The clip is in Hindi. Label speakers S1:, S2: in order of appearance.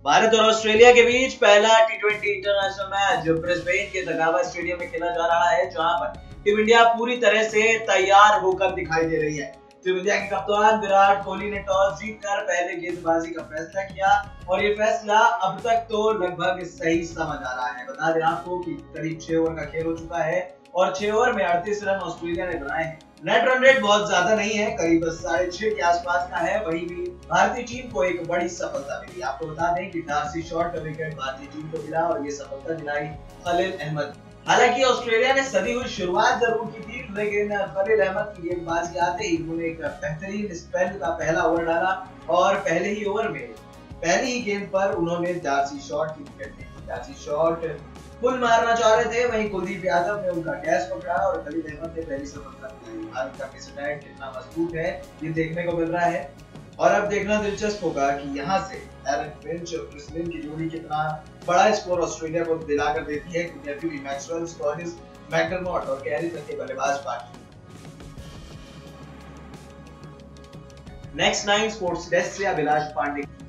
S1: भारत और ऑस्ट्रेलिया के बीच पहला टी20 इंटरनेशनल मैच ब्रिस्बेन के तगावा स्टेडियम में खेला जा रहा है, जहां पर टीम इंडिया पूरी तरह से तैयार होकर दिखाई दे रही है। टीम इंडिया के कप्तान विराट कोहली ने टॉस जीतकर पहले गेंदबाजी का फैसला किया और ये फैसला अब तक तो लगभग सही समझ आ रहा है। बता दें आपको कि करीब 6 ओवर का खेल हो चुका है और 6 ओवर में 38 रन ऑस्ट्रेलिया ने बनाए हैं। नेट रन रेट बहुत ज्यादा नहीं है, करीब 6.5 के आसपास का है। वहीं भी भारतीय टीम को एक बड़ी सफलता मिली। आपको बता दें कि डार्सी शॉट का विकेट भारतीय टीम को मिला और ये सफलता दिलाई खलील अहमद। हालांकि ऑस्ट्रेलिया ने सदी हुई शुरुआत जरूर की थी, लेकिन खलील अहमद की गेंदबाजी आते ही उन्होंने एक बेहतरीन स्पेल का पहला ओवर डाला और पहले ही ओवर में पहली ही गेंद पर उन्होंने डार्सी शॉट की विकेट ली। डार्सी शॉट फुल मारना चाह रहे थे, वहीं कुलदीप यादव ने उनका कैच पकड़ा और खलील अहमद ने पहली सफलता मिलाई। भारत का पिच अटैक कितना मजबूत है ये देखने को मिल रहा है और अब देखना दिलचस्प होगा कि यहाँ से एरन फिंच और क्रिस लिन की जोड़ी कितना बड़ा स्कोर ऑस्ट्रेलिया को दिलाकर देती है, क्योंकि अभी भी मैक्सवेल, स्टोनिस, मैकडरमॉट और कैरी तक के बल्लेबाज बाकी। नेक्स्ट 9 स्पोर्ट्स डेस्क से अभिलाष पांडे।